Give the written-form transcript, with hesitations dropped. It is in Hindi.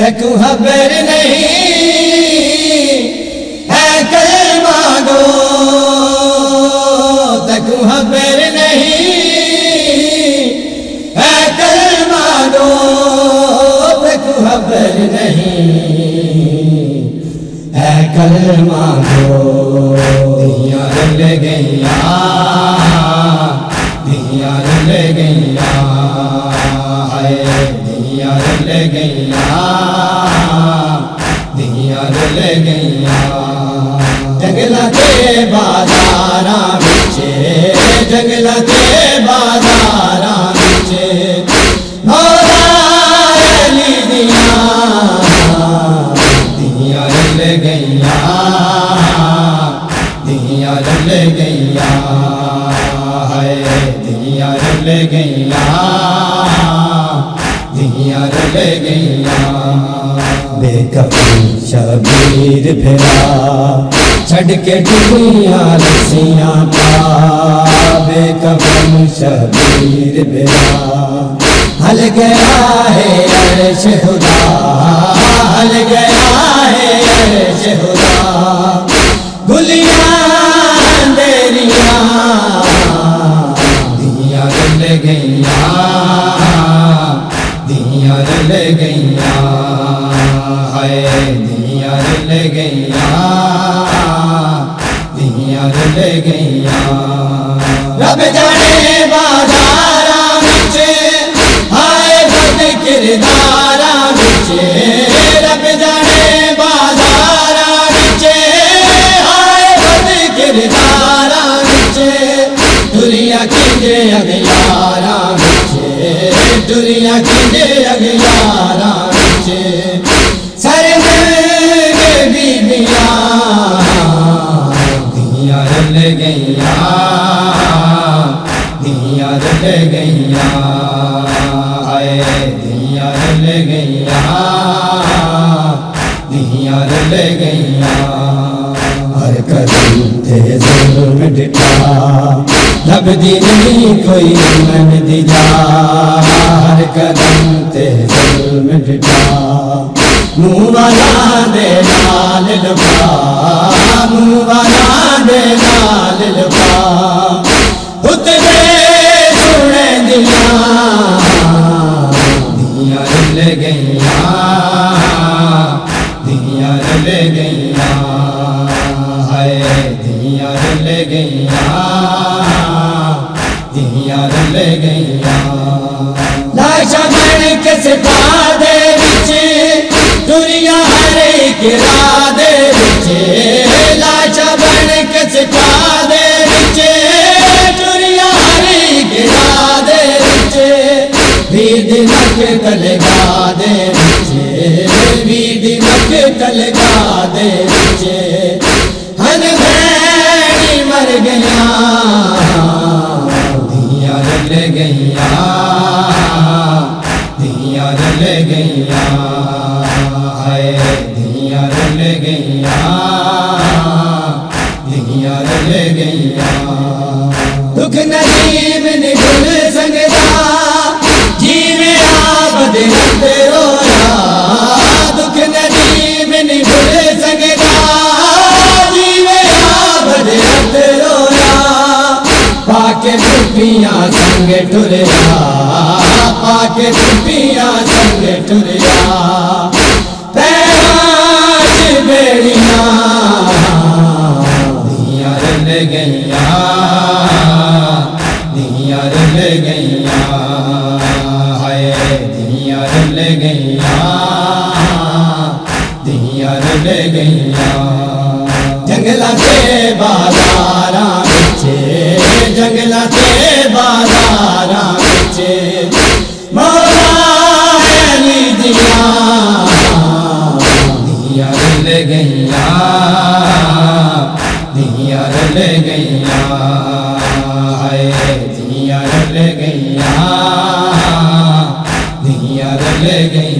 तकू खबर नहीं है कलमा गो, तकू खबर नहीं है कलमा गो, तकू खबर नहीं है कलमा गो। दिया रल गईया, दिया रल गईया, हाय दिया रल गईया, दिया रल गईया। जंगला के बाजारा बिचे, जंगला के बाजारा बिचे मौला अली दिया, दिया रल गईया, दिया रल गईया, हाय दिया रल गईया, दिया रल गईया। बेकफन शबीर फिरा छड़ के दुनिया रसियां पा, बेकफन शबीर फिरा हल गया है अर्श खुदा, हल गया है अर्श खुदा। गुलियां अंधेरियां दिया रल गईया, दिया रल गईया, हाय दिया रल गईया, दिया रल गईया। रब जाने बाजारा बिचे, हाय बद किरदारा बिचे, रब जाने बाजारा बिचे, हाय बद किरदारा बिचे। दुनिया कीजे अगयारा बिचे, दुनिया कीजे अगयारा बिचे। सर के बीबिया दिया रल गईया, दिया रल गईया, हाय दिया रल गईया, दिया रल गईया। हर कदम थे जुल्म डिठा, लभदी नहीं कोई मन दिजा, हर कदम ते जुल्म डिठा। मुँह वाला दे लाल लफा, मुँह वाला दे लाल लफा। उतरे सुने दिया, दिया रल गईया, दिया रल गईया, हाय दिया रल गईया, दिया रल गईया। लाशा बन के सिटा दे बिचे, दुनिया हर एक राधे बिचे, लाशा बन के सिटा दे बिचे, दुनिया हर एक राधे बिचे। वीर दिनक तलगा दे बिचे, वीर दिनक तलगा दे बिचे। हन भैनी मर गया, दिया रल गईया, दिया रल गईया, हाय दिया रल गईया, दिया रल गईया। दुख नसीब निगुल संगदा, जीवे आबद रब रोया, दुख नसीब निगुल संगदा, जीवे आबद रब रोया। पाके टुपियां संग टुरया, पाके टुपियां संग टुरया। पैराज बेड़ियां दिया रल गईया, दिया रल गईया, हाय दिया रल गईया, दिया रल गईया। जंगला के बाजारा बिचे, जंगला के बाजारा बिचे मौला अली दिया, दिया रल गईया, दिया रल गईया, हाय दिया रल गईया, दिया रल गईया।